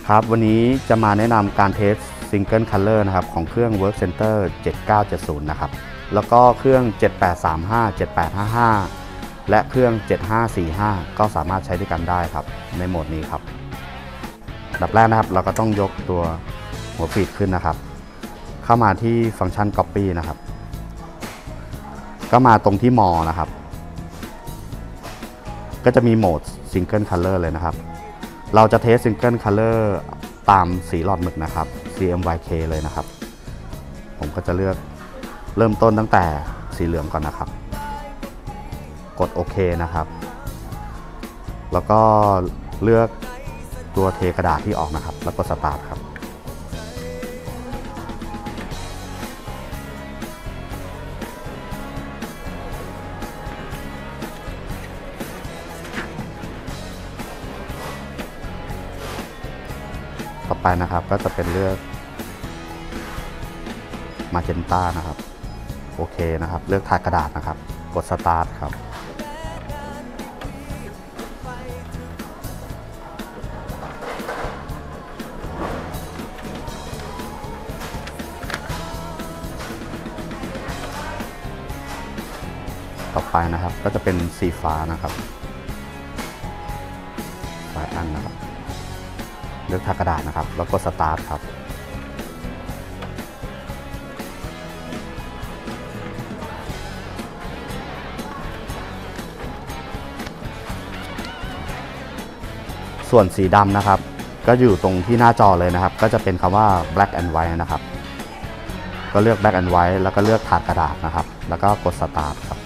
ครับวันนี้จะมาแนะนำการเทสซิงเกิลคัลเลอร์นะครับของเครื่อง Work Center 7970นะครับแล้วก็เครื่อง7835 7855และเครื่อง7545ก็สามารถใช้ด้วยกันได้ครับในโหมดนี้ครับอันดับแรกนะครับเราก็ต้องยกตัวหัวฟีดขึ้นนะครับเข้ามาที่ฟังก์ชัน Copy นะครับก็มาตรงที่ More นะครับก็จะมีโหมด Single Color เลยนะครับเราจะเทส Single Color ตามสีหลอดหมึกนะครับ CMYK เลยนะครับผมก็จะเลือกเริ่มต้นตั้งแต่สีเหลืองก่อนนะครับกดโอเคนะครับแล้วก็เลือกตัวเทกระดาษที่ออกนะครับแล้วกดสตาร์ทครับต่อไปนะครับก็จะเป็นเลือกมาเจนต้านะครับโอเคนะครับเลือกทากระดาษนะครับกดสตาร์ทครับต่อไปนะครับก็จะเป็นสีฟ้านะครับหลายอันนะครับเลือกทากระดาษนะครับแล้วก็สตาร์ทครับส่วนสีดำนะครับก็อยู่ตรงที่หน้าจอเลยนะครับก็จะเป็นคำว่า black and white นะครับก็เลือก black and white แล้วก็เลือกถาดกระดาษนะครับแล้วก็กด start ครับ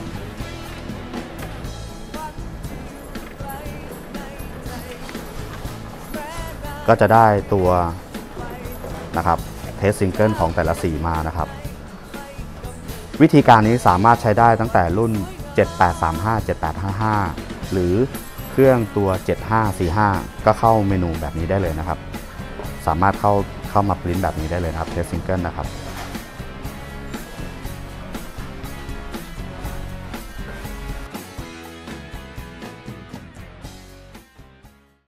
ก็จะได้ตัวนะครับเทสซิงเกิลของแต่ละสีมานะครับวิธีการนี้สามารถใช้ได้ตั้งแต่รุ่น7835 7855หรือเครื่องตัว7545ก็เข้าเมนูแบบนี้ได้เลยนะครับสามารถเข้ามาปริ้นแบบนี้ได้เลยนะครับเทสซิงเกิลนะครับ